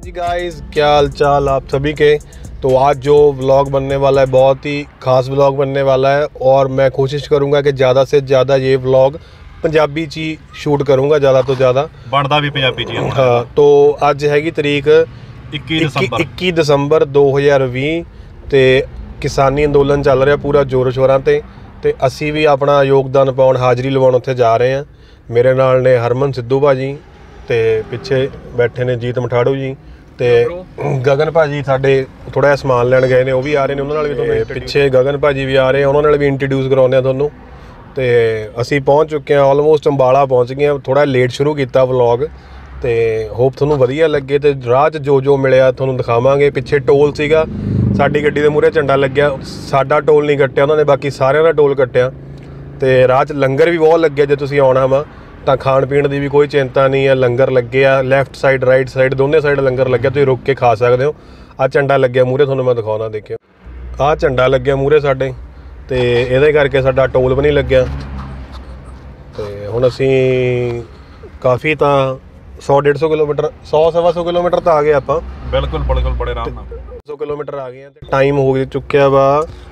जी guys, क्या हाल चाल आप सभी के। तो आज जो व्लॉग बनने वाला है बहुत ही ख़ास व्लॉग बनने वाला है और मैं कोशिश करूंगा कि ज़्यादा से ज़्यादा ये व्लॉग पंजाबी च ही शूट करूंगा, ज़्यादा तो ज़्यादा बनता भी पंजाबी च। हाँ, तो अज हैगी तरीक 21 दसंबर 2020 ਤੇ किसानी अंदोलन चल रहा पूरा जोर शोरां ते असी भी अपना योगदान पाउण हाज़री लवाउण उत्थे जा रहे हैं। मेरे नाल ने हरमन सिद्धू भाजी ते पिछे बैठे ने जीत मठाड़ू जी ते गगन भाजी साडे थोड़ा जिहा समान लैण गए ने, वो भी आ रहे हैं। उन्होंने भी तुहानूं पिछे गगन भाजी भी आ रहे हैं, उन्होंने भी इंट्रोड्यूस कराउने तुहानूं। ते असी पहुँच चुके हैं, ऑलमोस्ट अंबाला पहुँच गए। थोड़ा लेट शुरू किया व्लॉग ते होप तुहानूं वधिया लगे। ते राह च जो मिलिया तुहानूं दिखावांगे। पिछे टोल सीगा, साडी गड्डी दे मूहरे झंडा लग्या, साडा टोल नहीं कट्टिया उन्होंने, बाकी सारिਆਂ ਦਾ टोल कट्टिया। ते राह च लंगर भी बहुत लग्या, जे तुसीं आउणा वा ਤਾਂ ਖਾਣ ਪੀਣ ਦੀ ਵੀ ਕੋਈ ਚਿੰਤਾ ਨਹੀਂ ਹੈ। ਲੰਗਰ ਲੱਗੇ ਆ ਲੈਫਟ ਸਾਈਡ ਰਾਈਟ ਸਾਈਡ ਦੋਨੇ ਸਾਈਡ ਲੰਗਰ ਲੱਗਿਆ, ਤੁਸੀਂ ਰੁਕ ਕੇ ਖਾ ਸਕਦੇ ਹੋ। ਆਹ ਝੰਡਾ ਲੱਗਿਆ ਮੂਹਰੇ, ਤੁਹਾਨੂੰ ਮੈਂ ਦਿਖਾਉਣਾ, ਦੇਖਿਓ ਆਹ ਝੰਡਾ ਲੱਗਿਆ ਮੂਹਰੇ ਸਾਡੇ, ਤੇ ਇਹਦੇ ਕਰਕੇ ਸਾਡਾ ਟੋਲ ਵੀ ਨਹੀਂ ਲੱਗਿਆ। ਤੇ ਹੁਣ ਅਸੀਂ ਕਾਫੀ ਤਾਂ 100-150 ਕਿਲੋਮੀਟਰ 100-125 ਕਿਲੋਮੀਟਰ ਤਾਂ ਆ ਗਏ ਆਪਾਂ। ਬਿਲਕੁਲ ਬੜੇ ਆਰਾਮ ਨਾਲ 100 ਕਿਲੋਮੀਟਰ ਆ ਗਏ ਆ। ਤੇ ਟਾਈਮ ਹੋ ਚੁੱਕਿਆ ਵਾ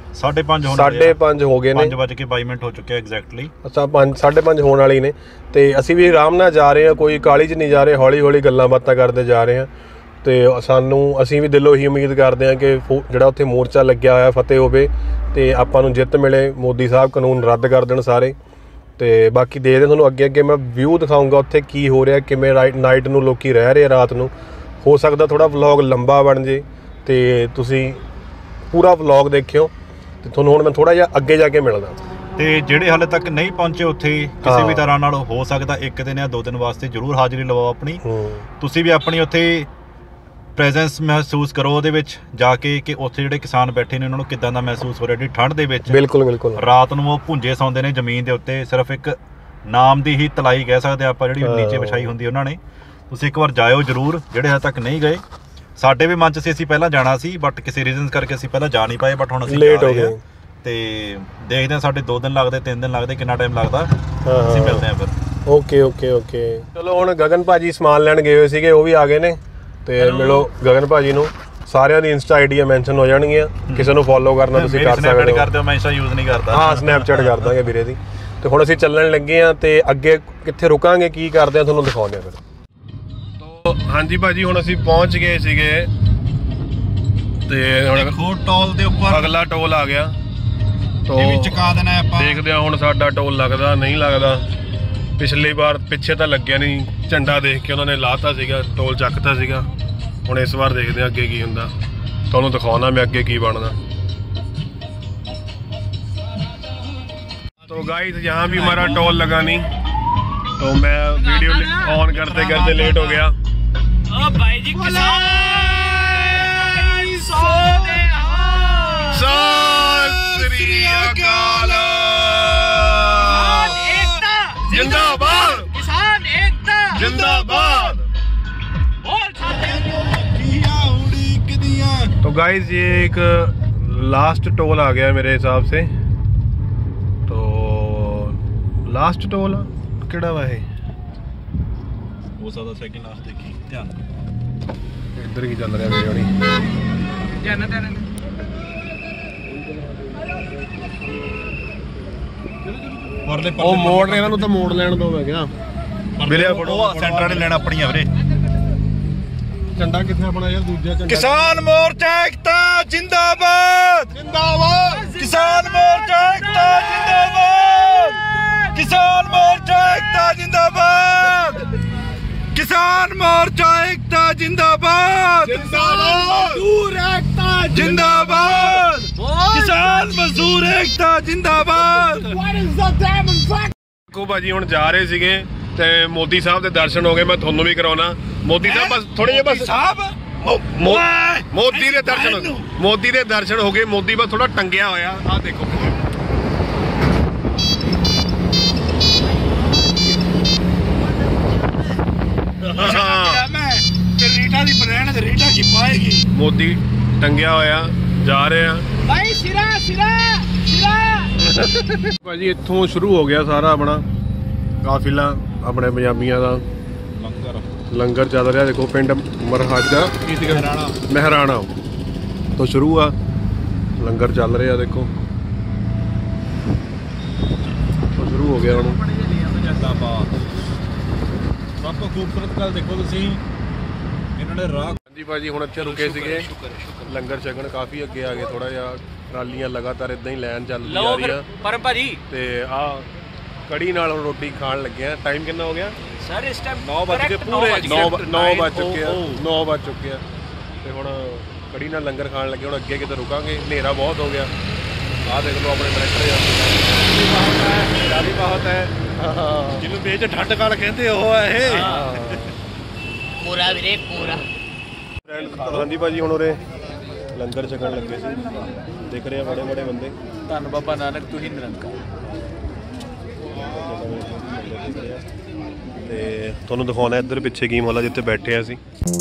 5:30 ਹੋ ਗਏ ਨੇ, 5:22 ਹੋ ਚੁੱਕਿਆ ਐਗਜ਼ੈਕਟਲੀ। ਅੱਛਾ 5:30 ਹੋਣ ਵਾਲੀ ਨੇ। ਤੇ ਅਸੀਂ ਵੀ ਆਰਾਮ ਨਾਲ ਜਾ ਰਹੇ ਹਾਂ, ਕੋਈ ਕਾਹਲੀ 'ਚ ਨਹੀਂ ਜਾ ਰਹੇ, ਹੌਲੀ ਹੌਲੀ ਗੱਲਾਂ ਬਾਤਾਂ ਕਰਦੇ ਜਾ ਰਹੇ ਹਾਂ। ਤੇ ਅਸੀਂ ਵੀ ਦਿਲੋਂ ਹੀ ਉਮੀਦ ਕਰਦੇ ਹਾਂ ਕਿ ਜਿਹੜਾ ਉੱਥੇ ਮੋਰਚਾ ਲੱਗਿਆ ਹੋਇਆ ਫਤਿਹ ਹੋਵੇ ਤੇ ਆਪਾਂ ਨੂੰ ਜਿੱਤ ਮਿਲੇ, ਮੋਦੀ ਸਾਹਿਬ ਕਾਨੂੰਨ ਰੱਦ ਕਰ ਦੇਣ ਸਾਰੇ। ਤੇ ਬਾਕੀ ਦੇਖਦੇ ਤੁਹਾਨੂੰ ਅੱਗੇ ਮੈਂ ਵਿਊ ਦਿਖਾਊਂਗਾ ਉੱਥੇ ਕੀ ਹੋ ਰਿਹਾ, ਕਿਵੇਂ ਨਾਈਟ ਨੂੰ ਲੋਕੀ ਰਹਿ ਰਹੇ ਰਾਤ ਨੂੰ। ਹੋ ਸਕਦਾ ਥੋੜਾ ਵਲੌਗ ਲੰਬਾ ਬਣ ਜੇ ਤੇ ਤੁਸੀਂ ਪੂਰਾ ਵਲੌਗ ਦੇਖਿਓ। ਤੇ ਤੁਹਾਨੂੰ ਹੁਣ ਮੈਂ ਥੋੜਾ ਜਿਹਾ ਅੱਗੇ ਜਾ ਕੇ ਮਿਲਦਾ। ਤੇ ਜਿਹੜੇ ਹਾਲੇ ਤੱਕ ਨਹੀਂ ਪਹੁੰਚੇ ਉੱਥੇ ਕਿਸੇ ਵੀ ਤਰ੍ਹਾਂ ਨਾਲ ਹੋ ਸਕਦਾ 1 ਦਿਨ ਜਾਂ 2 ਦਿਨ ਵਾਸਤੇ ਜ਼ਰੂਰ ਹਾਜ਼ਰੀ ਲਵਾਓ ਆਪਣੀ। ਤੁਸੀਂ ਵੀ ਆਪਣੀ ਉੱਥੇ ਪ੍ਰੈਜ਼ੈਂਸ ਮਹਿਸੂਸ ਕਰੋ ਉਹਦੇ ਵਿੱਚ ਜਾ ਕੇ ਕਿ ਉੱਥੇ ਜਿਹੜੇ ਕਿਸਾਨ ਬੈਠੇ ਨੇ ਉਹਨਾਂ ਨੂੰ ਕਿੱਦਾਂ ਦਾ ਮਹਿਸੂਸ ਹੋ ਰਿਹਾ। ਜਿਹੜੀ ਠੰਡ ਦੇ ਵਿੱਚ ਬਿਲਕੁਲ ਰਾਤ ਨੂੰ ਉਹ ਭੁੰਜੇ ਸੌਂਦੇ ਨੇ ਜ਼ਮੀਨ ਦੇ ਉੱਤੇ, ਸਿਰਫ ਇੱਕ ਨਾਮ ਦੀ ਹੀ ਤਲਾਈ ਕਹਿ ਸਕਦੇ ਆਪਾਂ, ਜਿਹੜੀ ਨੀਚੇ ਵਿਛਾਈ ਹੁੰਦੀ ਉਹਨਾਂ ਨੇ। ਤੁਸੀਂ ਇੱਕ ਵਾਰ ਜਾਇਓ ਜ਼ਰੂਰ ਜਿਹੜੇ ਹਾਲੇ ਤੱਕ ਨਹੀਂ ਗਏ। ਸਾਡੇ ਵੀ ਮਨ 'ਚ ਸੀ ਅਸੀਂ ਪਹਿਲਾਂ ਜਾਣਾ ਸੀ, ਬਟ ਕਿਸੇ ਰੀਜ਼ਨਸ ਕਰਕੇ ਅਸੀਂ ਪਹਿਲਾਂ ਜਾ ਨਹੀਂ ਪਾਏ, ਬਟ ਹੁਣ ਅਸੀਂ ਲੇਟ ਹੋ ਗਏ। ਤੇ ਦੇਖਦੇ ਹਾਂ ਸਾਡੇ 2 ਦਿਨ ਲੱਗਦੇ 3 ਦਿਨ ਲੱਗਦੇ, ਕਿੰਨਾ ਟਾਈਮ ਲੱਗਦਾ, ਅਸੀਂ ਮਿਲਦੇ ਹਾਂ ਫਿਰ। ਓਕੇ ਚਲੋ ਹੁਣ ਗਗਨ ਭਾਜੀ ਸਮਾਨ ਲੈਣ ਗਏ ਹੋਏ ਸੀਗੇ, ਉਹ ਵੀ ਆ ਗਏ ਨੇ। ਤੇ ਮਿਲੋ ਗਗਨ ਭਾਜੀ ਨੂੰ। ਸਾਰਿਆਂ ਦੀ ਇੰਸਟਾ ਆਈਡੀਆਂ ਮੈਂਸ਼ਨ ਹੋ ਜਾਣਗੀਆਂ, ਕਿਸੇ ਨੂੰ ਫੋਲੋ ਕਰਨਾ ਤੁਸੀਂ ਕਰ ਸਕਦੇ ਹੋ। ਮੈਂ ਇੰਸਟਾ ਯੂਜ਼ ਨਹੀਂ ਕਰਦਾ। ਹਾਂ, ਸਨੈਪਚੈਟ ਕਰ ਦਾਂਗੇ ਵੀਰੇ ਦੀ। ਤੇ ਹੁਣ ਅਸੀਂ ਚੱਲਣ ਲੱਗੇ ਹਾਂ ਤੇ ਅੱਗੇ ਕਿੱਥੇ ਰੁਕਾਂਗੇ, ਕੀ ਕਰਦੇ ਹਾਂ, ਤੁਹਾਨੂੰ ਦਿਖਾਉਂਦੇ ਹਾਂ ਫਿਰ। ਹਾਂਜੀ ਭਾਜੀ, ਹੁਣ ਅਸੀਂ ਪਹੁੰਚ ਗਏ ਸੀਗੇ ਤੇ ਹੁਣ ਟੋਲ ਦੇ ਉੱਪਰ ਅਗਲਾ ਟੋਲ ਆ ਗਿਆ। ਤੋਂ ਇਹ ਵੀ ਚੁਕਾ ਦੇਣਾ ਆਪਾਂ, ਦੇਖਦੇ ਹਾਂ ਹੁਣ ਸਾਡਾ ਟੋਲ ਲੱਗਦਾ ਨਹੀਂ ਲੱਗਦਾ। ਪਿਛਲੀ ਵਾਰ ਪਿੱਛੇ ਤਾਂ ਲੱਗਿਆ ਨਹੀਂ, ਝੰਡਾ ਦੇਖ ਕੇ ਉਹਨਾਂ ਨੇ ਲਾਤਾ ਸੀਗਾ, ਟੋਲ ਚੱਕਤਾ ਸੀਗਾ। ਹੁਣ ਇਸ ਵਾਰ ਦੇਖਦੇ ਹਾਂ ਅੱਗੇ ਕੀ ਹੁੰਦਾ, ਤੁਹਾਨੂੰ ਦਿਖਾਉਣਾ ਮੈਂ ਅੱਗੇ ਕੀ ਬਣਦਾ। तो गाइस यहाँ भी हमारा टोल लगा नहीं, तो मैं वीडियो ऑन करते करते लेट हो गया। ओ भाई जी जिंदाबाद, किसान एकता जिंदाबाद। तो गाइस ये एक लास्ट टोल आ गया मेरे हिसाब से। तो लास्ट टोल ਕਿਹੜਾ ਵਾ ਇਹ? ਹੋ ਸਕਦਾ ਸੈਕਿੰਡ ਲਾਸਟ ਦੇਖੀ, ਧਿਆਨ ਇੱਧਰ ਕੀ ਚੱਲ ਰਿਹਾ ਵੀਡੀਓ ਨਹੀਂ ਧਿਆਨ। ਉਹ ਮੋੜ ਇਹਨਾਂ ਨੂੰ ਤਾਂ ਮੋੜ ਲੈਣ ਦੋ ਮੈਂ ਕਿਹਾ ਵੀਰੇ। ਉਹ ਸੈਂਟਰ ਨੇ ਲੈਣਾ ਆਪਣੀਆਂ ਵੀਰੇ। ਝੰਡਾ ਕਿੱਥੇ ਆਪਣਾ ਯਾਰ, ਦੂਜਾ ਝੰਡਾ। ਕਿਸਾਨ ਮੋਰਚਾ ਏਕਤਾ ਜਿੰਦਾਬਾਦ ਜਿੰਦਾਬਾਦ, ਕਿਸਾਨ ਮੋਰਚਾ ਏਕਤਾ ਜਿੰਦਾਬਾਦ, किसान मोर्चा एकता जिंदाबाद, किसान मोर्चा एकता जिंदाबाद, मजदूर एकता जिंदाबाद, किसान मजदूर एकता जिंदाबाद। देखो भाजी ਹੁਣ ਜਾ ਰਹੇ ਸੀਗੇ ਤੇ ਮੋਦੀ ਸਾਹਿਬ ਦੇ ਦਰਸ਼ਨ ਹੋ ਗਏ। ਮੈਂ ਤੁਹਾਨੂੰ ਵੀ ਕਰਾਉਣਾ। ਮੋਦੀ ਸਾਹਿਬ ਬਸ ਥੋੜੇ ਜਿਹੇ ਬਸ ਮੋਦੀ ਦੇ ਦਰਸ਼ਨ ਹੋ ਗਏ। ਮੋਦੀ ਬਸ ਥੋੜਾ ਟੰਗਿਆ ਹੋਇਆ, ਆਹ ਦੇਖੋ। मोदी टंगिया होया जा रहे हैं भाई। सिरा भाजी इत्थों शुरू हो गया सारा अपना काफिला अपने पंजाबियों का लंगर चल रहा। देखो पिंड ਮਰਹਾਜਾ ਮਹਿਰਾਣਾ ਤੋਂ ਸ਼ੁਰੂ ਆ ਲੰਗਰ ਚੱਲ ਰਿਹਾ ਦੇਖੋ ਸ਼ੁਰੂ ਹੋ ਗਿਆ ਹੁਣ ਸਭ ਤੋਂ ਖੂਬਸੂਰਤ ਗੱਲ ਦੇਖੋ ਤੁਸੀਂ ਇਹਨਾਂ ਨੇ ਰਾਹ ਹਾਂਜੀ ਭਾਜੀ ਹੁਣ ਇੱਥੇ ਰੁਕੇ ਸੀਗੇ ਲੰਗਰ ਛਕਣ ਕਾਫੀ ਅੱਗੇ ਆ ਗਏ ਥੋੜਾ ਜਿਹਾ ਟਰਾਲੀਆਂ ਲਗਾਤਾਰ ਇਦਾਂ ਹੀ ਲਾਈਨ ਚੱਲਦੀ ਆ ਰਹੀ ਆ ਪਰਮ ਭਾਜੀ ਤੇ ਆ ਕੜੀ ਨਾਲ ਹੁਣ ਰੋਟੀ ਖਾਣ ਲੱਗੇ ਆ ਟਾਈਮ ਕਿੰਨਾ ਹੋ ਗਿਆ ਸਰ ਇਸ ਟਾਈਮ 9 ਵਜ ਕੇ ਪੂਰੇ 9 ਵਜ ਚੁੱਕੇ ਆ 9 ਵਜ ਚੁੱਕੇ ਆ ਤੇ ਹੁਣ ਕੜੀ ਨਾਲ ਲੰਗਰ ਖਾਣ ਲੱਗੇ ਹੁਣ ਅੱਗੇ ਕਿਤੇ ਰੁਕਾਂਗੇ ਹਨੇਰਾ ਬਹੁਤ ਹੋ ਗਿਆ ਆਹ ਦੇਖ ਲਓ ਆਪਣੇ ਟਰੈਕਟਰ ਹਨੇਰਾ ਵੀ ਬਹੁਤ ਹੈ ਜਿਹਨੂੰ ਵੇਚ ਠੰਡ ਕਾਲ ਕਹਿੰਦੇ ਉਹ ਆ ਇਹ ਪੂਰਾ ਵੀਰੇ ਪੂਰਾ ਹਾਂਜੀ ਭਾਜੀ ਹੁਣ ਉਰੇ ਲੰਗਰ ਛਕਣ ਲੱਗੇ ਸੀ ਦੇਖ ਰਹੇ ਆ ਬੜੇ ਬੜੇ ਬੰਦੇ ਧੰਨ ਬਾਬਾ ਨਾਨਕ ਤੂੰ ਹੀ ਨਿਰੰਕਾਰ ਤੇ ਤੁਹਾਨੂੰ ਦਿਖਾਉਣਾ ਇੱਧਰ ਪਿੱਛੇ ਗੇਮ ਵਾਲਾ ਜਿੱਥੇ ਬੈਠੇ ਆ ਅਸੀਂ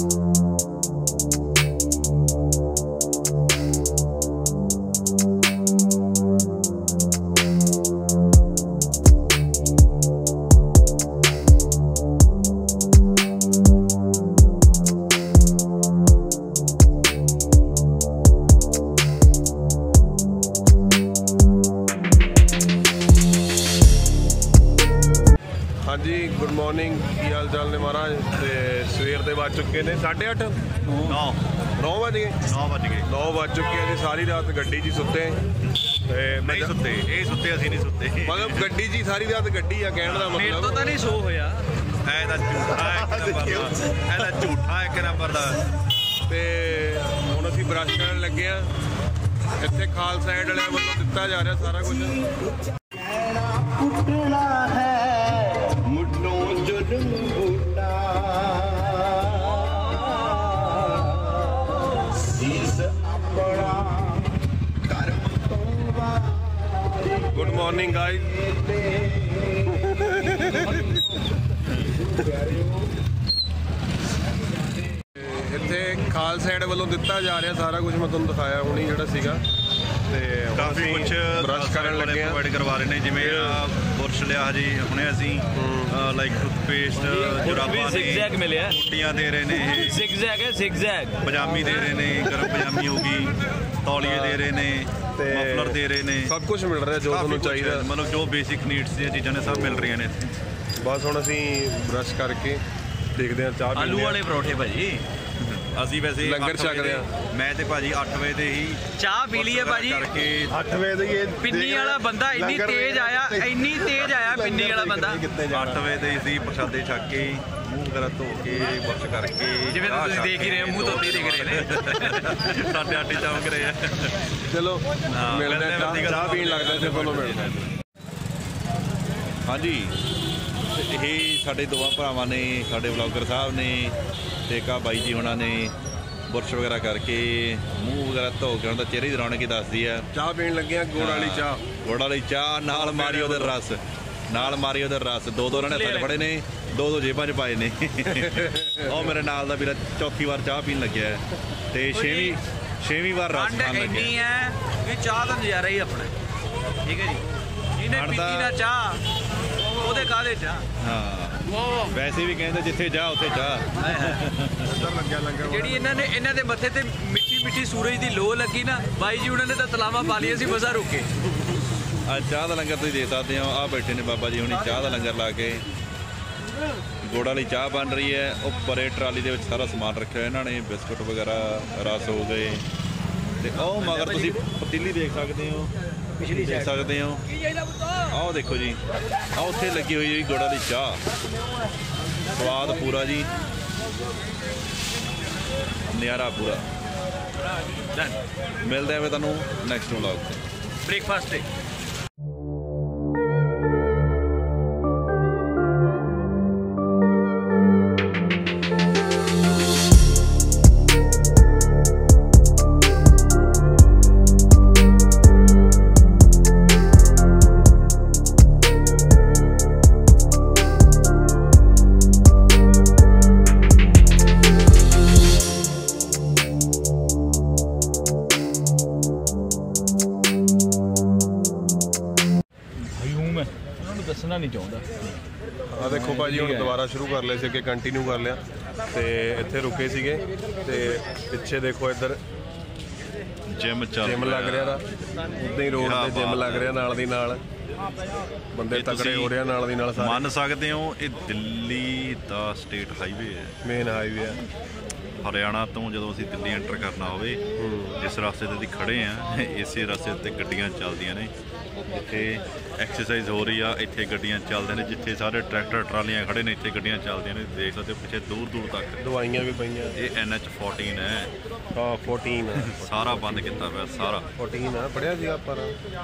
ਹਾਂਜੀ ਗੁੱਡ ਮਾਰਨਿੰਗ ਕੀ ਹਾਲ ਚਾਲ ਨੇ ਮਹਾਰਾਜ ਤੇ ਸਵੇਰ ਦੇ ਵੱਜ ਚੁੱਕੇ ਨੇ 8:30 9 ਵਜ ਗਏ 9 ਵਜ ਚੁੱਕੇ ਆ ਜੀ ਸਾਰੀ ਰਾਤ ਗੱਡੀ 'ਚ ਹੀ ਸੁੱਤੇ ਤੇ ਨਹੀਂ ਸੁੱਤੇ ਇਹ ਸੁੱਤੇ ਅਸੀਂ ਨਹੀਂ ਸੁੱਤੇ ਮਤਲਬ ਗੱਡੀ 'ਚ ਹੀ ਸਾਰੀ ਰਾਤ ਗੱਡੀ ਆ ਕਹਿਣ ਦਾ ਮੇਰੇ ਤੋਂ ਮਤਲਬ ਤਾਂ ਨਹੀਂ ਸੋ ਹੋਇਆ ਇਹਦਾ ਝੂਠਾ ਇੱਕ ਨੰਬਰ ਦਾ ਤੇ ਹੁਣ ਅਸੀਂ ਬ੍ਰਸ਼ ਕਰਨ ਲੱਗੇ ਆ ਇੱਥੇ ਖਾਲਸਾ ਏਡ ਵਾਲਿਆਂ ਵੱਲੋਂ ਦਿੱਤਾ ਜਾ ਰਿਹਾ ਸਾਰਾ ਕੁਝ ਗੁੱਡ ਮਾਰਨਿੰਗ ਗਾਇਜ਼ ਇੱਥੇ ਖਾਲਸਾ ਏਡ ਵੱਲੋਂ ਦਿੱਤਾ ਜਾ ਰਿਹਾ ਸਾਰਾ ਕੁਝ ਮੈਂ ਤੁਹਾਨੂੰ ਦਿਖਾਇਆ ਹੁਣੀ ਜਿਹੜਾ ਸੀਗਾ ਤੇ ਕਾਫੀ ਕੁਝ ਬ੍ਰਸ਼ ਕਰਨ ਲੱਗੇ ਆ ਪ੍ਰੋਵਾਈਡ ਕਰਵਾ ਰਹੇ ਨੇ ਜਿਵੇਂ ਬੁਰਸ਼ ਲਿਆ ਜੀ ਹੁਣੇ ਅਸੀਂ ਲਾਈਕ ਟੂਥਪੇਸਟ ਜੁਰਾਬਾਂ ਜ਼ਿਗਜ਼ੈਗ ਮਿਲਿਆ ਟੁੱਟੀਆਂ ਦੇ ਰਹੇ ਨੇ ਇਹ ਜ਼ਿਗਜ਼ੈਗ ਹੈ ਜ਼ਿਗਜ਼ੈਗ ਪਜਾਮੀ ਦੇ ਰਹੇ ਨੇ ਗਰਮ ਪਜਾਮੀ ਹੋ ਗਈ ਤੌਲੀਏ ਦੇ ਰਹੇ ਨੇ ਤੇ ਮਫਲਰ ਦੇ ਰਹੇ ਨੇ ਸਭ ਕੁਝ ਮਿਲ ਰਿਹਾ ਜੋ ਤੁਹਾਨੂੰ ਚਾਹੀਦਾ ਮਤਲਬ ਜੋ ਬੇਸਿਕ ਨੀਡਸ ਦੀਆਂ ਚੀਜ਼ਾਂ ਨੇ ਸਭ ਮਿਲ ਰਹੀਆਂ ਨੇ ਇੱਥੇ ਬਸ ਹੁਣ ਅਸੀਂ ਬ੍ਰਸ਼ ਕਰਕੇ ਦੇਖਦੇ ਹਾਂ ਚਾਹ ਆਲੂ ਵਾਲੇ ਪਰੌਠੇ ਭਾਜੀ ਅਸੀਂ ਵੈਸੇ ਲੰਗਰ ਛਕਦੇ ਆ ਮੈਂ ਤੇ ਭਾਜੀ 8 ਵਜੇ ਦੇ ਹੀ ਚਾਹ ਪੀ ਲਈਏ ਭਾਜੀ ਕਰਕੇ 8 ਵਜੇ ਦੇ ਇਹ ਪਿੰਨੀ ਵਾਲਾ ਬੰਦਾ ਇੰਨੀ ਤੇਜ਼ ਆਇਆ ਪਿੰਨੀ ਵਾਲਾ ਬੰਦਾ 8 ਵਜੇ ਦੇ ਅਸੀਂ ਪ੍ਰਸ਼ਾਦੇ ਛਕ ਕੇ ਮੂੰਹ ਵਗੈਰਾ ਧੋ ਕੇ ਬੁਰਸ਼ ਕਰਕੇ ਜਿਵੇਂ ਤੁਸੀਂ ਦੇਖ ਹੀ ਰਹੇ ਹੋ ਮੂੰਹ ਧੋਤੇ ਦਿਖ ਰਹੇ ਨੇ ਸਾਡੇ ਆਟੇ ਚਮਕ ਰਹੇ ਆ ਚਲੋ ਮਿਲਦੇ ਆ ਚਾਹ ਪੀਣ ਲੱਗਦਾ ਤੇ ਕੋਲੋਂ ਮਿਲਦੇ ਹਾਂਜੀ ਇਹ ਸਾਡੇ ਦੋਵਾਂ ਭਰਾਵਾਂ ਨੇ ਸਾਡੇ ਵਲੌਗਰ ਸਾਹਿਬ ਨੇ ਤੇ ਕਾ ਬਾਈ ਜੀ ਉਹਨਾਂ ਨੇ ਬੁਰਸ਼ ਵਗੈਰਾ ਕਰਕੇ ਮੂੰਹ ਵਗੈਰਾ ਧੋ ਕੇ ਉਹਨਾਂ ਦਾ ਚਿਹਰੇ ਦੀ ਰੌਣਕ ਹੀ ਦੱਸਦੀ ਆ ਚਾਹ ਪੀਣ ਲੱਗੇ ਆ ਗੁੜ ਵਾਲੀ ਚਾਹ ਨਾਲ ਮਾਰੀਓ ਦੇ ਰਸ ਦੋ ਉਹਨਾਂ ਨੇ ਥੱਲੇ ਫੜੇ ਨੇ ਦੋ ਜੇਬਾਂ 'ਚ ਪਾਏ ਨੇ ਉਹ ਮੇਰੇ ਨਾਲ ਦਾ ਵੀਰਾ ਚੌਥੀ ਵਾਰ ਚਾਹ ਪੀਣ ਲੱਗਿਆ ਤੇ ਛੇਵੀਂ ਵਾਰ ਰਸ ਖਾਣ ਲੱਗਿਆ ਇੰਨੀ ਹੈ ਕਿ ਚਾਹ ਦਾ ਨਜ਼ਾਰਾ ਹੀ ਆਪਣਾ ਠੀਕ ਹੈ ਜੀ ਇਹਨੇ ਪੀਤੀ ਨਾ ਚਾਹ ਉਹਦੇ ਕਾਹਦੇ ਚਾਹ ਹਾਂ ਵੈਸੇ ਵੀ ਕਹਿੰਦੇ ਜਿੱਥੇ ਜਾ ਉੱਥੇ ਚਾਹ ਜਿਹੜੀ ਇਹਨਾਂ ਦੇ ਮੱਥੇ ਤੇ ਮਿੱਠੀ ਸੂਰਜ ਦੀ ਲੋ ਲੱਗੀ ਨਾ ਬਾਈ ਜੀ ਉਹਨਾਂ ਨੇ ਤਾਂ ਤਲਾਵਾਂ ਪਾ ਲਈਆਂ ਸੀ ਮਜ਼ਾ ਰੁਕੇ ਆ ਚਾਹ ਦਾ ਲੰਗਰ ਤੁਸੀਂ ਦੇ ਸਕਦੇ ਹੋ ਆ ਬੈਠੇ ਨੇ ਬਾਬਾ ਜੀ ਹੁਣੀ ਚਾਹ ਦਾ ਲੰਗਰ ਲਾ ਕੇ ਗੁੜ ਵਾਲੀ ਚਾਹ ਬਣ ਰਹੀ ਹੈ ਉੱਪਰ ਟਰਾਲੀ ਦੇ ਵਿੱਚ ਸਾਰਾ ਸਮਾਨ ਰੱਖਿਆ ਇਹਨਾਂ ਨੇ ਬਿਸਕੁਟ ਵਗੈਰਾ ਰਸ ਹੋ ਗਏ ਤੇ ਉਹ ਮਗਰ ਤੁਸੀਂ ਪਤੀਲੀ ਦੇਖ ਸਕਦੇ ਹੋ ਪਿਛਲੀ ਦੇਖ ਸਕਦੇ ਹੋ ਆਹ ਦੇਖੋ ਜੀ ਆ ਉੱਥੇ ਲੱਗੀ ਹੋਈ ਹੈ ਗੁੜ ਵਾਲੀ ਚਾਹ ਸਵਾਦ ਪੂਰਾ ਜੀ ਨਿਆਰਾ ਪੂਰਾ ਮਿਲਦੇ ਆ ਤੁਹਾਨੂੰ ਨੈਕਸਟ ਵਲੌਗ ਤੇ ਬ੍ਰੇਕਫਾਸਟ ਤੇ ਦੱਸਣਾ ਨਹੀਂ ਚਾਹੁੰਦਾ ਆ ਦੇਖੋ ਭਾਜੀ ਹੁਣ ਦੁਬਾਰਾ ਸ਼ੁਰੂ ਕਰ ਲਿਆ ਸੀ ਅੱਗੇ ਕੰਟੀਨਿਊ ਕਰ ਲਿਆ ਤੇ ਇੱਥੇ ਰੁਕੇ ਸੀਗੇ ਤੇ ਪਿੱਛੇ ਦੇਖੋ ਇੱਧਰ ਜਿਮ ਲੱਗ ਰਿਹਾ ਦਾ ਉਦਾਂ ਹੀ ਰੋਡ ਤੇ ਜਿਮ ਲੱਗ ਰਿਹਾ ਨਾਲ ਦੀ ਨਾਲ ਬੰਦੇ ਤਕੜੇ ਹੋ ਰਿਹਾ ਨਾਲ ਦੀ ਨਾਲ ਸਾਰੇ ਮੰਨ ਸਕਦੇ ਹੋ ਇਹ ਦਿੱਲੀ ਦਾ ਸਟੇਟ ਹਾਈਵੇ ਹੈ ਮੇਨ ਹਾਈਵੇ ਹੈ ਹਰਿਆਣਾ ਤੋਂ ਜਦੋਂ ਅਸੀਂ ਦਿੱਲੀ ਐਂਟਰ ਕਰਨਾ ਹੋਵੇ ਜਿਸ ਰਸਤੇ ਤੇ ਅਸੀਂ ਖੜੇ ਆ ਇਸੇ ਰਸਤੇ ਤੇ ਗੱਡੀਆਂ ਚੱਲਦੀਆਂ ਨੇ ਜਿੱਥੇ ਐਕਸਰਸਾਈਜ਼ ਹੋ ਰਹੀ ਆ ਇੱਥੇ ਗੱਡੀਆਂ ਚੱਲਦੇ ਨੇ ਜਿੱਥੇ ਸਾਰੇ ਟਰੈਕਟਰ ਟਰਾਲੀਆਂ ਖੜੇ ਨੇ ਇੱਥੇ ਗੱਡੀਆਂ ਚੱਲਦੀਆਂ ਨੇ ਦੇਖ ਸਕਦੇ ਹੋ ਪਿੱਛੇ ਦੂਰ ਦੂਰ ਤੱਕ ਦਵਾਈਆਂ ਵੀ ਪਈਆਂ ਇਹ NH14 ਹੈ ਹਾਂ 14 ਸਾਰਾ ਬੰਦ ਕੀਤਾ ਪਿਆ ਸਾਰਾ 14 ਆ ਪੜਿਆ ਸੀਗਾ ਪਰ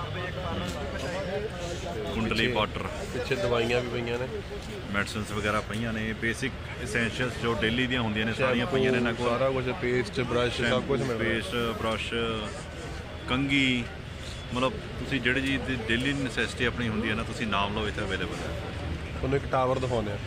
ਕੁੰਡਲੀ ਬਾਰਡਰ ਪਿੱਛੇ ਦਵਾਈਆਂ ਵੀ ਪਈਆਂ ਨੇ ਮੈਡੀਸਿਨਸ ਵਗੈਰਾ ਪਈਆਂ ਨੇ ਬੇਸਿਕ ਐਸੈਂਸ਼ੀਅਲਸ ਜੋ ਡੇਲੀ ਦੀਆਂ ਹੁੰਦੀਆਂ ਨੇ ਸਾਰੀਆਂ ਪਈਆਂ ਨੇ ਇਹਨਾਂ ਕੋਲ ਸਾਰਾ ਕੁਝ ਪੇਸਟ ਬ੍ਰਸ਼ ਸਭ ਕੁਝ ਮਿਲਦਾ ਪੇਸਟ ਬ੍ਰਸ਼ ਕੰਘੀ ਮਤਲਬ ਤੁਸੀਂ ਜਿਹੜੀ ਚੀਜ਼ ਦੀ ਡੇਲੀ ਨੈਸੈਸਿਟੀ ਆਪਣੀ ਹੁੰਦੀ ਹੈ ਨਾ ਤੁਸੀਂ ਨਾਮ ਲਓ ਇੱਥੇ ਅਵੇਲੇਬਲ ਹੈ ਤੁਹਾਨੂੰ ਇੱਕ ਟਾਵਰ ਦਿਖਾਉਂਦੇ ਆ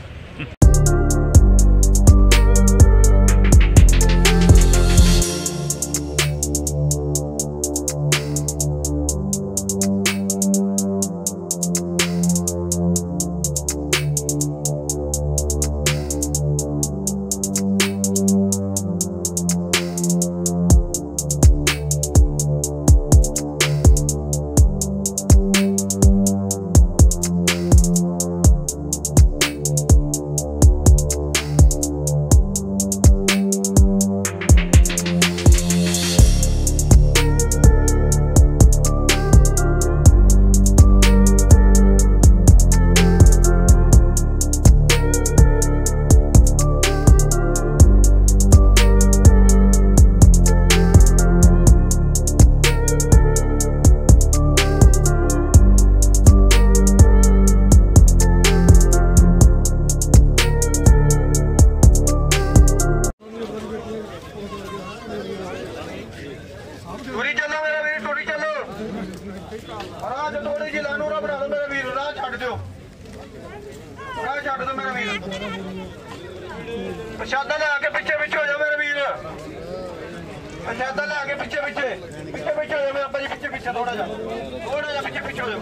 प्रशादा ला के पीछे पीछे हो जाओ मेरे वीर प्रशादा ला के पीछे पीछे पीछे पीछे हो जाओ मेरे अब्बा जी पीछे पीछे थोड़ा जा पीछे पीछे हो जाओ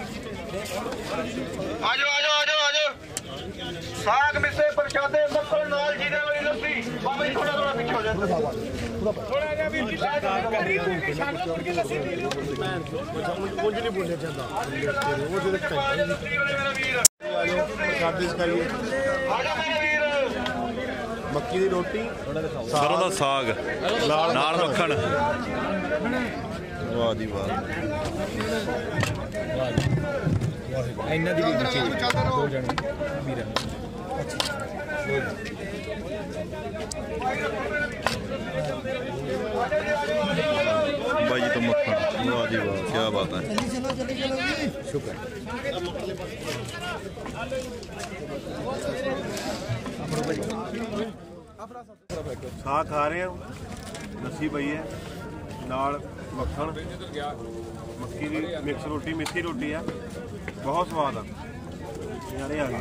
आ जाओ आ जाओ आ जाओ आ जाओ साग मिसे प्रशादे मक्खन नाल जीरे वाली लस्सी बाबा जी थोड़ा थोड़ा पीछे हो जाओ थोड़ा जा वीर जी करीब के साग मुड़ के लस्सी पी लो कुछ नहीं बोलना चाहता वो जो मेरा वीर प्रसादी करिए आ जाओ मेरे वीर मक्की दी रोटी सरों का साग नाल मक्खन वाह जी वाह इन्ना दी भी बच्चे दो जने वीर भाई जी तो मक्खन वाह जी वाह क्या बात है शुक्र ਸਾਗ ਖਾ ਰਹੇ ਹਾਂ ਲੱਸੀ ਪਈ ਹੈ ਨਾਲ ਮੱਖਣ ਮੱਕੀ ਦੀ ਮਿਕਸ ਰੋਟੀ ਮਿੱਠੀ ਰੋਟੀ ਆ ਬਹੁਤ ਸਵਾਦ ਆ ਯਾਰੇ ਆ ਗਏ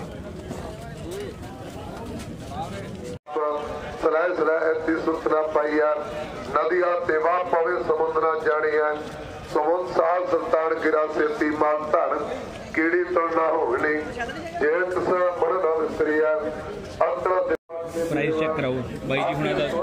ਸਲਾਹ ਸਲਾਹ ਐਤੀ ਸੁਤਨਾ ਪਾਈਆ ਨਦੀਆਂ ਤੇ ਵਾਹ ਪਵੇ ਸਮੁੰਦਰਾਂ ਜਾਣੀਆਂ ਸਮੁੰਦ ਸਾਲ ਸੁਲਤਾਨ ਗਿਰਾ ਸੇਤੀ ਮਾਨ ਧਨ ਕੀੜੀ ਤਣ ਨਾ ਹੋਵਣੀ ਜੇ ਤਸ ਮਨ ਨਾ ਵਿਸਰੀਆ ਅੰਤਰਾ प्राइस चेक कराओ भाई जी हुणा दा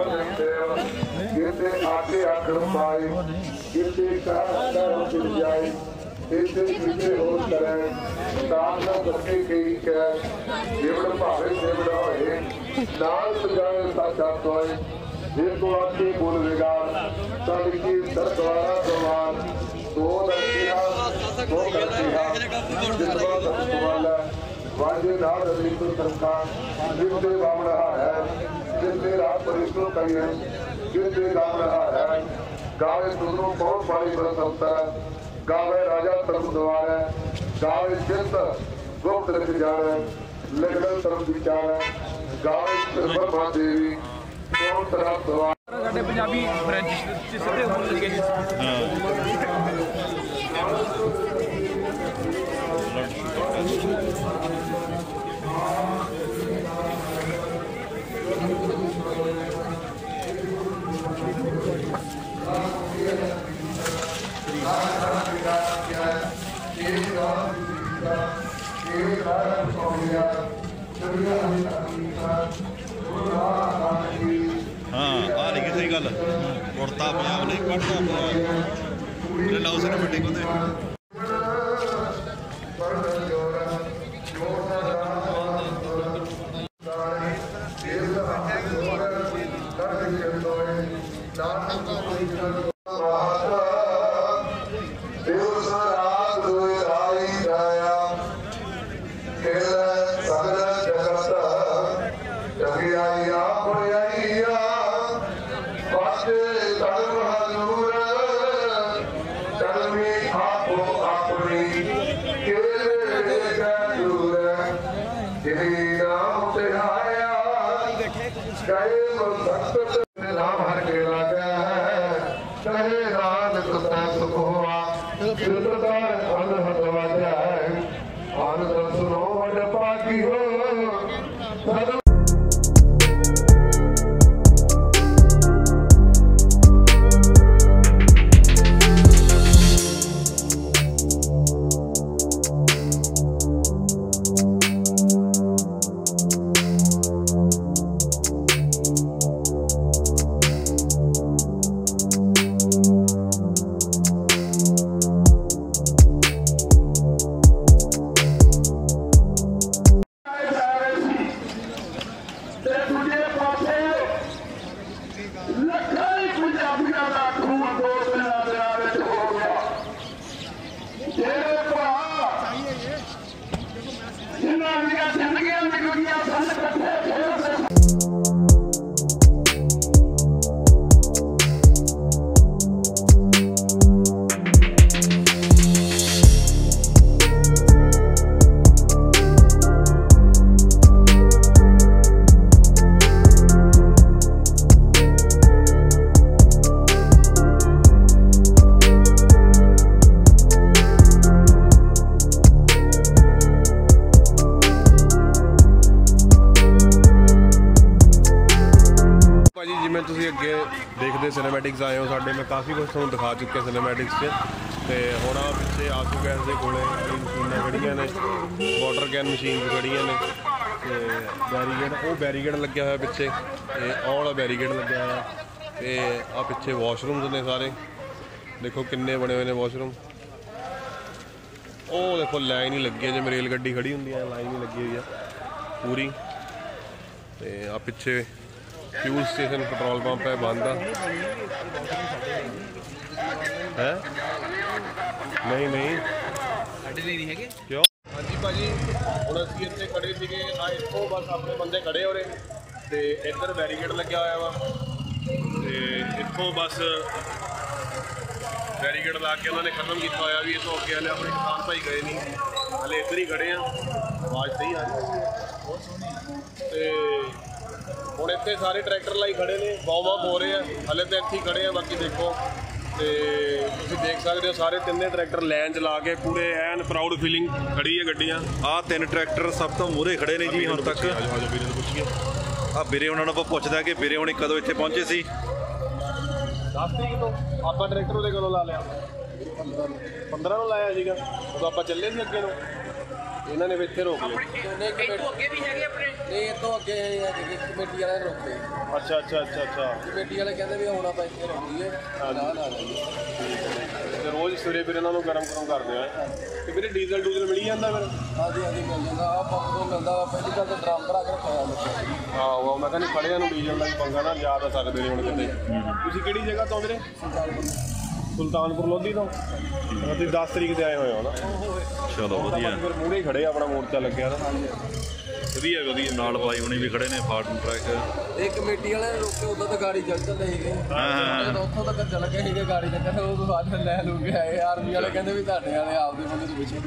किते आके आखड़ पाए किते का उड़ जाए किते किते हो करे दान ना बच्चे कई के जेवड़ भावे जेवड़ होए नाल सजाए साचा तोए जे को आके बोल विगार तब की सरद्वारा सवार दो लड़कियां दो लड़कियां जितवा सवाल वाजे नाल अलिक सरकार जिससे बाम रहा है जिससे रात परिश्रम करिए जिससे गाँव रहा है गावे सुंदरों कौन पानी बरस होता है गावे राजा तरफ द्वार है गावे चिंत गुप्त रख जाए लगन तरफ विचार है गावे ब्रह्मा देवी कौन तरफ द्वार ਸਾਡੇ ਪੰਜਾਬੀ ਫ੍ਰੈਂਚ ਚ ਸਿੱਧੇ ਹੋਣ ਲੱਗੇ ਜੀ हाँ आ लिखी सही गल उड़ता पंजाब नहीं पढ़ता पंजाब लाओ सर बड़ी को देखते सिनेमैटिक्स आए हो साढ़े मैं काफ़ी कुछ तुहानूं दिखा चुके सिनेमैटिक्स तो हुण आ पिछे आंसू गैस के कोले मशीनां खड़ियां ने वाटर कैन मशीन खड़ियां ने बैरीगेड वो बैरीगेड लग्या होया पिछे वाला बैरीगेड लग्या होया ते आ पिछे वॉशरूम्स ने सारे देखो किन्ने बने हुए ने वॉशरूम ओ देखो लाइन ही लगी है जिवें रेल गड्डी खड़ी हुंदी है लाइन ही लगी हुई है पूरी ते आ पिछे फ्यूल स्टेशन पेट्रोल पंप है बंद है नहीं नहीं क्यों हाँ जी भाजी हम असीं इत्थे खड़े सीगे इत्थों बस अपने बंदे खड़े हो रहे ते इधर बैरीकेड लग्या होया वा ते इत्थों बस बैरीकेड ला के उन्होंने खत्म किया होया भी इत्थों अगे हले अपने किसान भाई गए नहीं हले इधर ही खड़े हैं आवाज़ सही आ रही है ਹੁਣ ਇੱਥੇ ਸਾਰੇ ਟਰੈਕਟਰ ਲਾਈ ਖੜੇ ਨੇ ਵਾਰਮ ਹੋ ਰਹੇ ਆ ਹਲੇ ਤਾਂ ਇੱਥੇ ਹੀ ਖੜੇ ਆ ਬਾਕੀ ਦੇਖੋ ਤੇ ਤੁਸੀਂ ਦੇਖ ਸਕਦੇ ਹੋ ਸਾਰੇ ਤਿੰਨੇ ਟਰੈਕਟਰ ਲਾਈਨ 'ਚ ਲਾ ਕੇ ਪੂਰੇ ਐਨ ਪ੍ਰਾਊਡ ਫੀਲਿੰਗ ਖੜੀ ਹੈ ਗੱਡੀਆਂ ਆਹ ਤਿੰਨ ਟਰੈਕਟਰ ਸਭ ਤੋਂ ਮੂਹਰੇ ਖੜੇ ਨੇ ਜੀ ਹੁਣ ਤੱਕ ਆਜੋ ਵੀਰੇ ਨੂੰ ਪੁੱਛੀਏ ਆ ਵੀਰੇ ਉਹਨਾਂ ਨੂੰ ਆਪਾਂ ਪੁੱਛਦਾ ਕਿ ਵੀਰੇ ਹੁਣੀ ਕਦੋਂ ਇੱਥੇ ਪਹੁੰਚੇ ਸੀ 10 ਤਰੀਕ ਤੋਂ ਆਪਾਂ ਟਰੈਕਟਰ ਉਹਦੇ ਕੋਲੋਂ ਲਾ ਲਿਆ 15 ਨੂੰ ਲਾਇਆ ਸੀਗਾ ਉਦੋਂ ਆਪਾਂ ਚੱਲੇ ਸੀ ਅੱਗੇ ਨੂੰ ਇਹਨਾਂ ਨੇ ਇੱਥੇ ਰੋਕ ਲਿਆ ਅੱਗੇ ਵੀ ਹੈਗੇ ਆਪਣੇ ਨਹੀਂ ਇਤੋਂ ਅੱਗੇ ਕਮੇਟੀ ਵਾਲੇ ਰੋਕਦੇ ਅੱਛਾ ਅੱਛਾ ਅੱਛਾ ਅੱਛਾ ਕਮੇਟੀ ਵਾਲੇ ਕਹਿੰਦੇ ਵੀ ਹੁਣ ਆਪਾਂ ਇੱਥੇ ਰੋਕੀਏ ਨਾ ਲਾਈਏ ਤੇ ਰੋਜ਼ ਸਵੇਰੇ ਫਿਰ ਇਹਨਾਂ ਨੂੰ ਗਰਮ ਕਰਦੇ ਆ ਤੇ ਵੀਰੇ ਡੀਜ਼ਲ ਮਿਲ ਜਾਂਦਾ ਫਿਰ ਹਾਂਜੀ ਹਾਂਜੀ ਮਿਲ ਜਾਂਦਾ ਆ ਪੰਪ ਤੋਂ ਮਿਲਦਾ ਪਹਿਲੀ ਗੱਲ ਤਾਂ ਡਰਮ ਭਰਾ ਕੇ ਰੱਖਿਆ ਹੁੰਦਾ ਹਾਂ ਉਹ ਮੈਂ ਕਹਿੰਦਾ ਖੜਿਆਂ ਨੂੰ ਡੀਜ਼ਲ ਦਾ ਵੀ ਪੰਗਾ ਨਾ ਯਾਦ ਆ ਸਕਦੇ ਨੇ ਹੁਣ ਕਿਤੇ ਤੁਸੀਂ ਕਿਹੜੀ ਜਗ੍ਹਾ ਤੋਂ ਵੀਰੇ ਸੁਲਤਾਨਪੁਰ ਲੋਧੀ ਤੋਂ ਤੁਸੀਂ 10 ਤਰੀਕ ਤੇ ਆਏ ਹੋਏ ਹੋ ਨਾ ਚਲੋ ਵਧੀਆ ਫਿਰ ਮੂਹਰੇ ਖੜੇ ਆਪਣਾ ਮੋਰਚਾ ਲੱਗਿਆ ਤਾਂ ਵਧੀਆ ਵਧੀਆ ਨਾਲ ਬਾਈ ਹੁਣੀ ਵੀ ਖੜੇ ਨੇ ਫਾਰਮ ਟਰੈਕ ਇਹ ਕਮੇਟੀ ਵਾਲੇ ਰੋਕੇ ਉਦੋਂ ਤਾਂ ਗਾੜੀ ਚੱਲ ਚੱਲਦੇ ਸੀਗੇ ਜਦੋਂ ਉੱਥੋਂ ਤੱਕ ਚੱਲ ਗਏ ਸੀਗੇ ਗਾੜੀ ਤੇ ਕਹਿੰਦੇ ਉਹ ਤੋਂ ਬਾਅਦ ਲੈ ਲੂ ਕੇ ਆਏ ਆਰਮੀ ਵਾਲੇ ਕਹਿੰਦੇ ਵੀ ਤੁਹਾਡੇ ਵਾਲੇ ਆਪਦੇ ਬੰਦੇ ਨੂੰ ਪਿੱਛੇ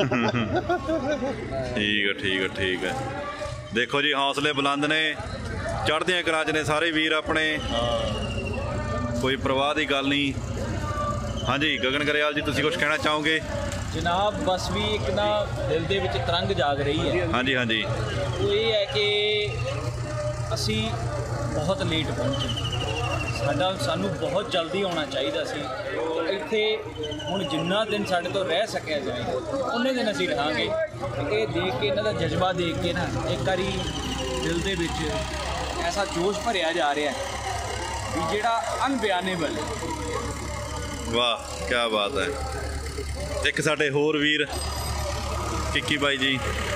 ਠੀਕ ਹੈ ਦੇਖੋ ਜੀ ਹੌਸਲੇ ਬੁਲੰਦ ਨੇ ਚੜ੍ਹਦੀਆਂ ਕਰਾਂ 'ਚ ਨੇ ਸਾਰੇ ਵੀਰ ਆਪਣੇ ਕੋਈ ਪ੍ਰਵਾਹ ਦੀ ਗੱਲ ਨਹੀਂ ਹਾਂਜੀ ਗਗਨ ਗਰੇਵਾਲ ਜੀ ਤੁਸੀਂ ਕੁਝ ਕਹਿਣਾ ਚਾਹੋਗੇ ਜਨਾਬ ਬਸ ਵੀ ਇੱਕ ਨਾ ਦਿਲ ਦੇ ਵਿੱਚ ਤਰੰਗ ਜਾਗ ਰਹੀ ਹੈ ਹਾਂਜੀ ਹਾਂਜੀ ਉਹ ਇਹ ਹੈ ਕਿ ਅਸੀਂ ਬਹੁਤ ਲੇਟ ਪਹੁੰਚੇ ਸਾਨੂੰ ਬਹੁਤ ਜਲਦੀ ਆਉਣਾ ਚਾਹੀਦਾ ਸੀ ਇੱਥੇ ਹੁਣ ਜਿੰਨਾ ਦਿਨ ਸਾਡੇ ਤੋਂ ਰਹਿ ਸਕਿਆ ਜਾਏ ਉਨੇ ਦਿਨ ਅਸੀਂ ਰਹਾਂਗੇ ਇਹ ਦੇਖ ਕੇ ਇਹਨਾਂ ਦਾ ਜਜ਼ਬਾ ਦੇਖ ਕੇ ਨਾ ਇੱਕ ਵਾਰੀ ਦਿਲ ਦੇ ਵਿੱਚ ऐसा जोश भरिया जा रहा है भी जेड़ा अनबयानेबल है। वाह क्या बात है। एक साडे होर वीर किक्की बाई जी,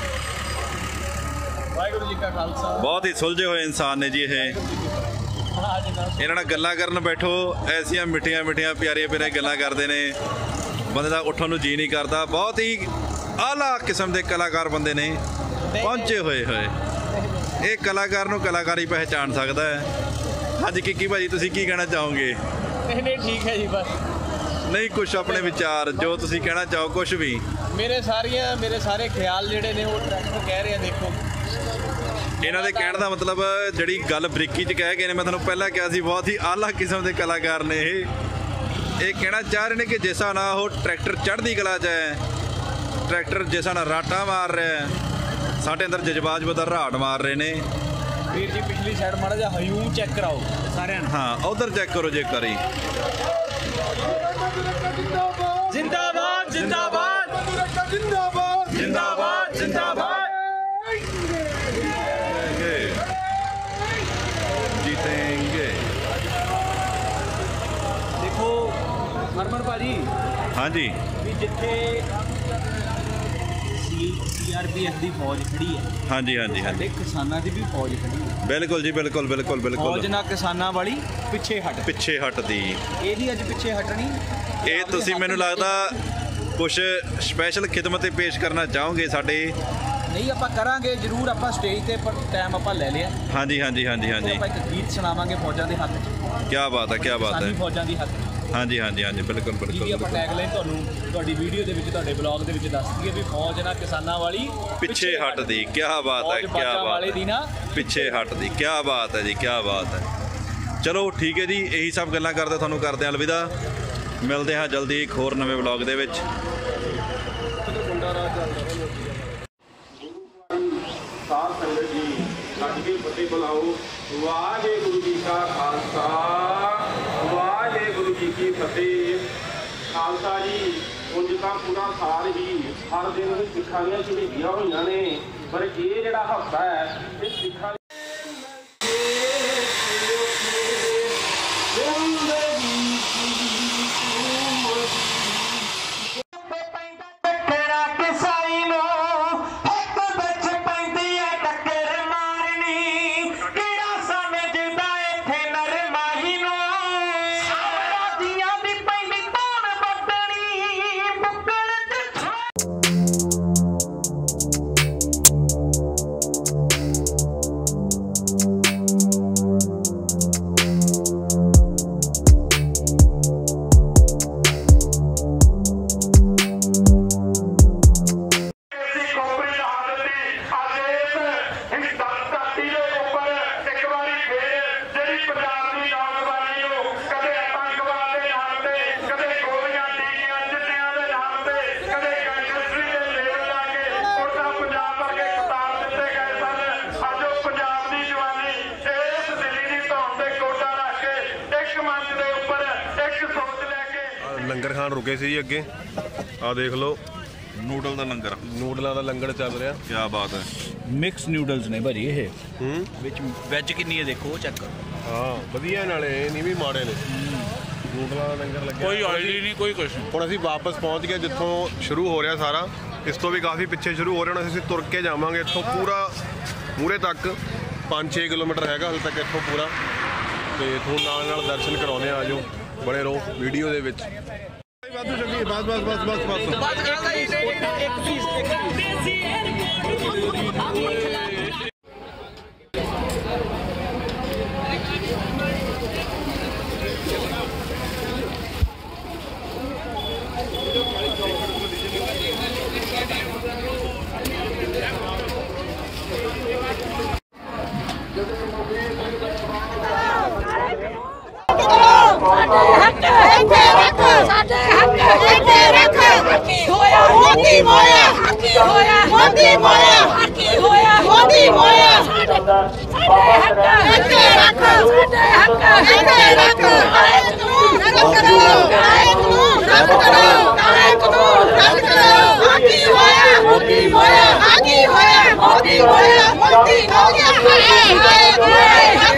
वाहिगुरू जी का खालसा। बहुत ही सुलझे हुए इंसान ने जी। ये इन्हां नाल गल्लां करन बैठो ऐसियां मिठियां मिठियां प्यारियां प्यारियां गल्लां करदे ने, बंदे दा उठण नूं जी नहीं करदा। बहुत ही आला किस्म के कलाकार बंदे ने पहुंचे हुए। ये कलाकार नूं कलाकारी पहचान सकदा है। हाँ जी किक्की भाजी, तुसीं की कहना चाहोगे? नहीं ठीक है जी, बस नहीं कुछ अपने विचार जो तुसीं कहना चाहो, कुछ भी। मेरे सारे ख्याल ਜਿਹੜੇ ਨੇ ਉਹ ਟਰੈਕਟਰ ਕਹਿ ਰਹੇ ਆ। ਦੇਖੋ ਇਹਨਾਂ ਦੇ ਕਹਿਣ ਦਾ ਮਤਲਬ ਜਿਹੜੀ ਗੱਲ ਬਰੀਕੀ 'ਚ ਕਹਿ ਗਏ ਨੇ, ਮੈਂ ਤੁਹਾਨੂੰ ਪਹਿਲਾਂ ਕਿਹਾ ਸੀ ਬਹੁਤ ਹੀ ਆਲਾ ਕਿਸਮ ਦੇ ਕਲਾਕਾਰ ਨੇ ਇਹ ਕਹਿਣਾ ਚਾਹ ਰਹੇ ਨੇ ਕਿ ਜਿਸ ਹਿਸਾਬ ਨਾਲ ਉਹ ਟਰੈਕਟਰ ਚੜ੍ਹਦੀ ਕਲਾ 'ਚ ਹੈ, ਟਰੈਕਟਰ ਜਿਸ ਹਿਸਾਬ ਨਾਲ ਰਾਟਾਂ ਮਾਰ ਰਿਹਾ ਹੈ, ਸਾਡੇ ਅੰਦਰ ਜਜ਼ਬਾਤ ਬਦਲ ਰਾਟ ਮਾਰ ਰਹੇ ਨੇ। ਵੀਰ ਜੀ ਪਿਛਲੀ ਸਾਈਡ ਮਾੜਾ ਜਿਹਾ ਹਯੂਮ ਚੈੱਕ ਕਰਾਓ ਸਾਰਿਆਂ ਨੂੰ। ਹਾਂ ਉਧਰ ਚੈੱਕ ਕਰੋ ਜੇ ਕਰੀ। जिंदाबाद जिंदाबाद जिंदाबाद जिंदाबाद जिंदाबाद। जीतेंगे। देखो हरमन भाजी, हाँ जी, भी जिथे CRPF ਦੀ ਫੌਜ ਖੜੀ ਹੈ, हाँ जी, हाँ जी, हाँ जी, ਕਿਸਾਨਾਂ ਦੀ ਵੀ ਫੌਜ ਖੜੀ ਹੈ। बिल्कुल जी, बिल्कुल बिल्कुल ਫੌਜ बिल्कुल। ਨਾਲ ਕਿਸਾਨਾਂ ਵਾਲੀ ਪਿੱਛੇ ਹਟ, ਪਿੱਛੇ ਹਟਦੀ ਇਹਦੀ ਅੱਜ ਪਿੱਛੇ ਹਟਣੀ। ਇਹ ਤੁਸੀਂ ਮੈਨੂੰ ਲੱਗਦਾ ਕੁਝ ਸਪੈਸ਼ਲ ਖਿਦਮਤ ਪੇਸ਼ ਕਰਨਾ ਚਾਹੋਗੇ ਸਾਡੇ। ਨਹੀਂ ਆਪਾਂ ਕਰਾਂਗੇ ਜ਼ਰੂਰ, ਆਪਾਂ ਸਟੇਜ ਤੇ ਪਰ ਟਾਈਮ ਆਪਾਂ ਲੈ ਲਿਆ। हाँ जी, हाँ जी, हाँ जी, हाँ जी, ਆਪਾਂ ਇੱਕ ਗੀਤ ਸੁਣਾਵਾਂਗੇ ਫੌਜਾਂ ਦੇ ਹੱਕ 'ਚ। क्या बात है, क्या बात है। ਸਾਡੀ ਫੌਜਾਂ ਦੀ ਹੱਕ 'ਚ। हाँ जी, हाँ जी, हाँ जी, बिल्कुल ਜਿਹਦੀ बिल्कुल ਆਪਾਂ ਟੈਗਲਾਈਨ ਤੁਹਾਨੂੰ ਤੁਹਾਡੀ ਵੀਡੀਓ ਦੇ ਵਿੱਚ, ਤੁਹਾਡੇ ਬਲੌਗ ਦੇ ਵਿੱਚ ਦੱਸ ਦਈਏ ਵੀ ਫੌਜ ਨਾਲ ਕਿਸਾਨਾਂ ਵਾਲੀ ਪਿੱਛੇ ਹਟਦੀ। क्या बात है, ਫੌਜ क्या ਬਾਜਾਂ बात ਵਾਲੇ ਦੀ है। ਨਾ ਪਿੱਛੇ ਹਟਦੀ। क्या बात है जी, क्या बात है। ਚਲੋ ਠੀਕ ਹੈ ਜੀ, ਇਹੀ ਸਭ ਗੱਲਾਂ ਕਰਦੇ ਤੁਹਾਨੂੰ ਕਰਦੇ ਹਾਂ ਅਲਵਿਦਾ। ਮਿਲਦੇ ਹਾਂ ਜਲਦੀ ਇੱਕ ਹੋਰ ਨਵੇਂ ਵਲੌਗ ਦੇ ਵਿੱਚ। ਸਾਧ ਸੰਗਤ ਜੀ ਕੱਢ ਕੇ ਫਤਿਹ ਬੁਲਾਓ। ਵਾਹਿਗੁਰੂ ਜੀ ਕਾ ਖਾਲਸਾ, ਵਾਹਿਗੁਰੂ ਜੀ ਕੀ ਫਤਿਹ। ਖਾਲਸਾ ਜੀ ਉਂਝ ਤਾਂ ਪੂਰਾ ਸਾਲ ਹੀ ਹਰ ਦਿਨ ਸਿੱਖਾਂ ਦੀਆਂ ਸ਼ਹੀਦੀਆਂ ਹੋਈਆਂ ਨੇ, ਪਰ ਇਹ ਜਿਹੜਾ ਹਫ਼ਤਾ ਹੈ ਇਹ ਸਿੱਖਾਂ ਲੰਗਰ ਖਾਣ ਰੁਕੇ ਸੀ ਜੀ ਅੱਗੇ। ਆ ਦੇਖ ਲਓ ਨੂਡਲ ਦਾ ਲੰਗਰ, ਨੂਡਲਾਂ ਦਾ ਲੰਗਰ ਚੱਲ ਰਿਹਾ। ਕੀ ਬਾਤ ਹੈ। ਮਿਕਸ ਨਿਊਡਲਸ ਨੇ ਭਾਜੀ ਇਹ। ਵਿੱਚ ਵੈਜ ਕਿੰਨੀ ਹੈ ਦੇਖੋ, ਚੈੱਕ ਕਰੋ। ਹਾਂ ਵਧੀਆ, ਨਾਲੇ ਇਹ ਨਹੀਂ ਵੀ ਮਾੜੇ ਨੇ। ਨੂਡਲਾਂ ਦਾ ਲੰਗਰ ਲੱਗਿਆ, ਕੋਈ ਆਇਲੀ ਨਹੀਂ, ਕੋਈ ਕੁਛ ਨਹੀਂ। ਹੁਣ ਅਸੀਂ ਵਾਪਸ ਪਹੁੰਚ ਗਏ ਜਿੱਥੋਂ ਸ਼ੁਰੂ ਹੋ ਰਿਹਾ ਸਾਰਾ। ਇਸ ਤੋਂ ਵੀ ਕਾਫੀ ਪਿੱਛੇ ਸ਼ੁਰੂ ਹੋ ਰਿਹਾ। ਹੁਣ ਅਸੀਂ ਤੁਰ ਕੇ ਜਾਵਾਂਗੇ ਇੱਥੋਂ ਪੂਰਾ ਮੂਹਰੇ ਤੱਕ। 5-6 ਕਿਲੋਮੀਟਰ ਹੈਗਾ ਹਾਲੇ ਤੱਕ ਇੱਥੋਂ ਪੂਰਾ। ਤੇ ਤੁਹਾਨੂੰ ਨਾਲ ਨਾਲ ਦਰਸ਼ਨ ਕਰਾਉਂਦੇ ਆ। ਆਜੋ, ਬਣੇ ਰਹੋ ਵੀਡੀਓ ਦੇ ਵਿੱਚ। ਵਾਧੂ ਚੱਲੀਏ, ਬਸ ਬਸ ਬਸ ਬਸ ਬਸ। ਸਾਡੇ ਹੱਕ ਇੱਥੇ ਰੱਖ। ਹੱਕੀ ਹੋਇਆ ਮੋਦੀ ਮੋਇਆ, ਹੱਕੀ ਹੋਇਆ ਮੋਦੀ ਮੋਇਆ, ਹੱਕੀ ਹੋਇਆ ਮੋਦੀ ਮੋਇਆ। ਸਾਡੇ ਹੱਕ ਇੱਥੇ ਰੱਖ, ਸਾਡੇ ਹੱਕ ਇੱਥੇ ਰੱਖ। ਕਾਨੂੰਨ ਰੱਦ ਕਰੋ, ਕਾਨੂੰਨ ਰੱਦ ਕਰੋ, ਕਾਨੂੰਨ ਰੱਦ ਕਰੋ। ਹੱਕੀ ਹੋਇਆ ਮੋਦੀ ਮੋਇਆ, ਹੱਕੀ ਹੋਇਆ ਮੋਦੀ ਮੋਇਆ। ਮੋਦੀ ਹੋ ਗਿਆ ਹਾਏ ਹਾਏ ਹਾਏ।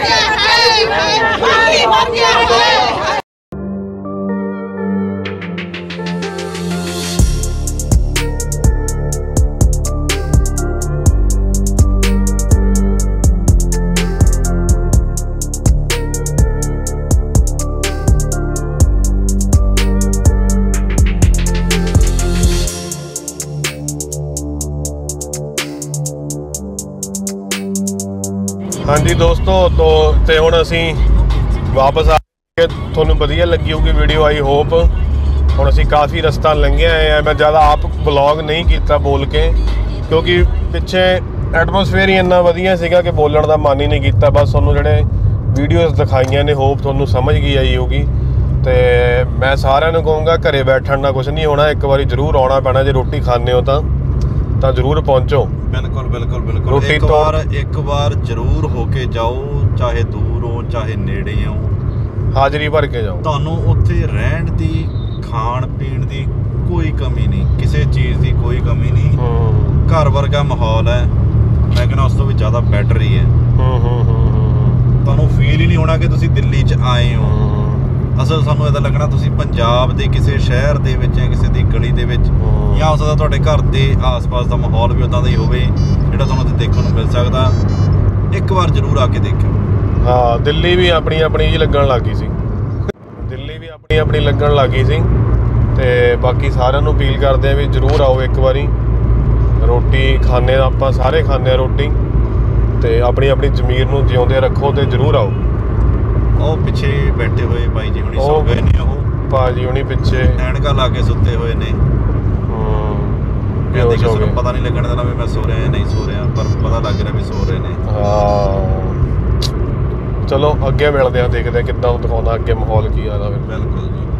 हाँ जी दोस्तों, तो हुण असीं वापस आ के तुहानूं वधिया लगी होगी वीडियो, आई होप। हुण असीं काफ़ी रस्ता लंघे आए हैं। मैं ज़्यादा आप ब्लॉग नहीं किया बोल के, क्योंकि पिछे एटमोसफेयर ही इन्ना वधिया सीगा कि बोलण दा मन ही नहीं किया। बस तुहानूं जिहड़े वीडियोज़ दिखाइयां ने, होप तुहानूं समझ गई आई होगी। तो मैं सारिਆਂ ਨੂੰ कहूँगा घरे बैठण ਦਾ कुछ नहीं होना, एक बारी जरूर आना पैना। जे रोटी खाने हो तो जरूर पहुँचो। बिल्कुल बिल्कुल बिल्कुल, रोटी एक बार जरूर होके जाओ, चाहे दूर हो चाहे नेड़े हो, हाजरी भर के जाओ। ਤੁਹਾਨੂੰ ਉੱਥੇ ਰਹਿਣ ਦੀ, ਖਾਣ ਪੀਣ ਦੀ ਕੋਈ ਕਮੀ ਨਹੀਂ, ਕਿਸੇ ਚੀਜ਼ ਦੀ ਕੋਈ ਕਮੀ ਨਹੀਂ। ਘਰ ਵਰਗਾ ਮਾਹੌਲ ਹੈ, ਮੈਂ ਕਹਿੰਦਾ ਉਸ ਤੋਂ ਵੀ ਜ਼ਿਆਦਾ ਬੈਟਰ ਹੀ ਹੈ। ਤੁਹਾਨੂੰ ਫੀਲ ਹੀ ਨਹੀਂ ਹੋਣਾ ਕਿ ਤੁਸੀਂ ਦਿੱਲੀ 'ਚ ਆਏ ਹੋ। ਅਸਲ ਸਾਨੂੰ ਇਹਦਾ ਲੱਗਣਾ ਤੁਸੀਂ ਪੰਜਾਬ ਦੇ ਕਿਸੇ ਸ਼ਹਿਰ ਦੇ ਵਿੱਚ ਜਾਂ ਕਿਸੇ ਦੀ ਗਲੀ ਦੇ ਵਿੱਚ, ਜਾਂ ਹੋ ਸਕਦਾ ਤੁਹਾਡੇ ਘਰ ਦੇ ਆਸ-ਪਾਸ ਦਾ ਮਾਹੌਲ ਵੀ ਉੱਦਾਂ ਦਾ ਹੀ ਹੋਵੇ ਜਿਹੜਾ ਤੁਹਾਨੂੰ ਇੱਥੇ ਦੇਖਣ ਨੂੰ ਮਿਲ ਸਕਦਾ। ਇੱਕ ਵਾਰ ਜ਼ਰੂਰ ਆ ਕੇ ਦੇਖਿਓ। हाँ, दिल्ली भी अपनी अपनी जी लगन लग गई सी, दिल्ली भी अपनी अपनी लगन लग गई सी। तो बाकी सारिਆਂ ਨੂੰ अपील करते हैं भी जरूर आओ एक बारी। रोटी खाने ਆਪਾਂ ਸਾਰੇ खाने रोटी, तो अपनी अपनी जमीर ਨੂੰ ਜਿਉਂਦੇ ਰੱਖੋ ਤੇ जरूर आओ। ਉਹ ਪਿੱਛੇ ਬੈਠੇ ਹੋਏ ਭਾਈ ਜੀ ਹੁਣੀ ਸੌ ਗਏ ਨੇ, ਉਹ ਭਾਜੀ ਹੁਣੀ ਪਿੱਛੇ ਐਨਕਾਂ ਲਾ ਕੇ ਸੁੱਤੇ ਹੋਏ ਨੇ। ਕਹਿੰਦੇ ਕਿਸੇ ਨੂੰ ਪਤਾ ਨਹੀਂ ਲੱਗਣ ਦੇਣਾ ਵੀ ਮੈਂ ਸੋ ਰਿਹਾ ਜਾਂ ਨਹੀਂ ਸੋ ਰਿਹਾ, ਪਰ ਪਤਾ ਲੱਗ ਰਿਹਾ ਵੀ ਸੋ ਰਹੇ ਨੇ। ਹਾਂ ਚਲੋ ਅੱਗੇ ਮਿਲਦੇ ਆ, ਦੇਖਦੇ ਆ ਕਿੱਦਾਂ ਦਿਖਾਉਂਦਾ ਅੱਗੇ ਮਾਹੌਲ ਕੀ ਆਦਾ ਫਿਰ। ਬਿਲਕੁਲ ਜੀ।